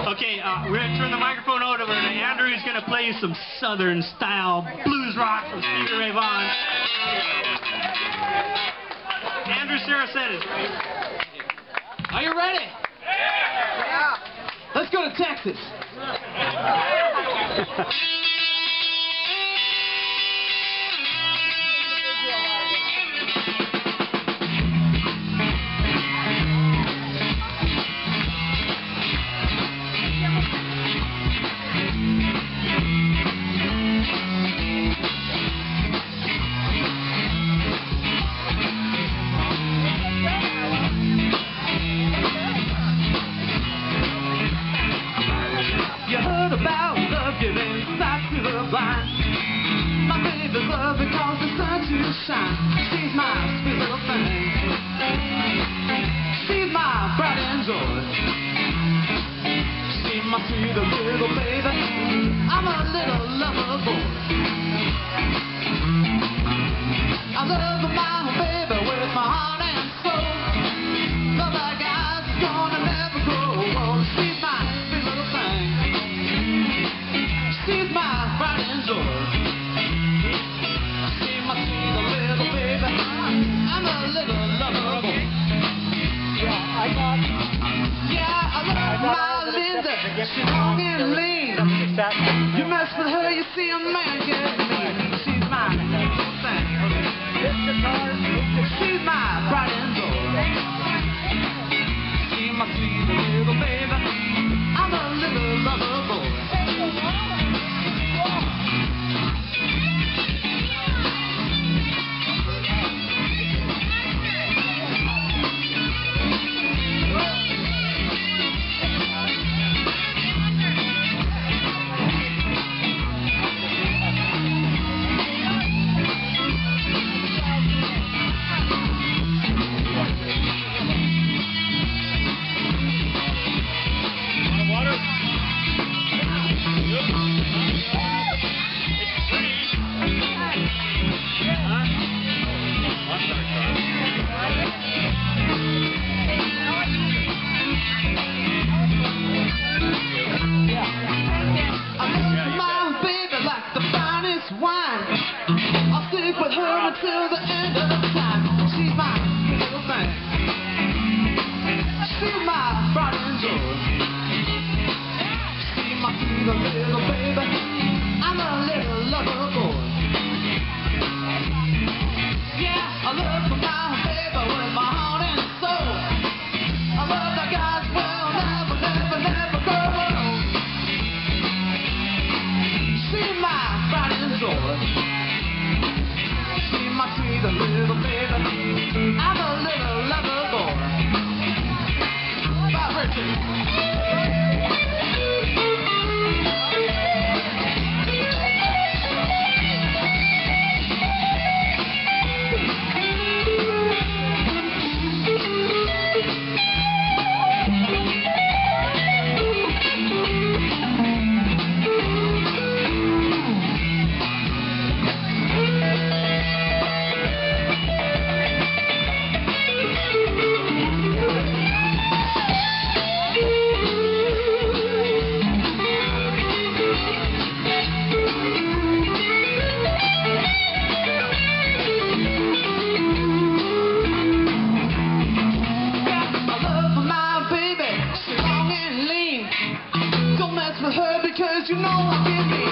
Okay, we're going to turn the microphone over to Andrew. He's going to play you some Southern style blues rock from Stevie Ray Vaughan. Andrew Saracen. Are you ready? Yeah. Let's go to Texas. Giving sight to the blind. My baby's love because the sun to shine. She's my sweet little thing. She's my pride and joy. She's my sweet little baby. I'm a little lover boy. I love my baby with my heart and soul. Love like eyes is gonna never grow old. She's my sweet little thing. She's my pride and joy. She's my sweet little baby. I'm a little lover boy. Yeah, I love my Linda. She's long and lean. You mess with her, you see a man get mean. She's my little thing. She's my pride and joy. She's my sweet little baby. I'm a little lover boy. I'll stick with her until the end of time. She's my little thing. She's my pride and joy. She's my sweet little baby. I'm a little lover boy. Yeah, I love my baby with my heart and soul. I love the guys will never, never, never grow old. She's my pride and joy. My sweet little baby, I'm a little lover boy. Bye, Richard. With her because you know I give you